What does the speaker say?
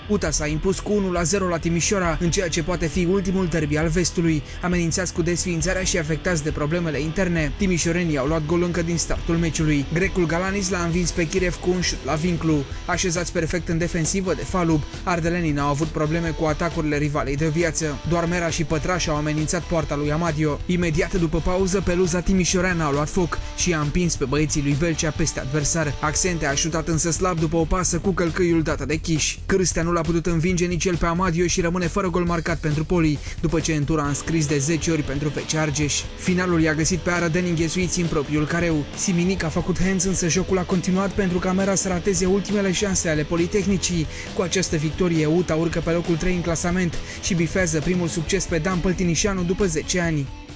UTA s-a impus cu 1-0 la Timișoara, în ceea ce poate fi ultimul derby al vestului. Amenințați cu desființarea și afectați de problemele interne, timișorenii au luat gol încă din startul meciului. Grecul Galanis l-a învins pe Chirev cu un șut la vinclu. Așezați perfect în defensivă de Falub, ardelenii n-au avut probleme cu atacurile rivalei de viață. Doar Mera și Pătraș au amenințat poarta lui Amadio. Imediat după pauză, peluza timișoreană a luat foc și i-a împins pe băieții lui Velcea peste adversar. Accente a șutat însă slab după o pasă cu călcâiul dată de Chiș. Cârstea nu l-a putut învinge nici el pe Amadio și rămâne fără gol marcat pentru Poli, după ce în tur a înscris de 10 ori pentru FC Argeș. Finalul i-a găsit pe arădeni înghesuiți în propriul careu. Siminic a făcut hands, însă jocul a continuat pentru ca Mera să rateze ultimele șanse ale Politehnicii. Cu această victorie, UTA urcă pe locul 3 în clasament și bifează primul succes pe Dan Păltinișanu după 10 ani.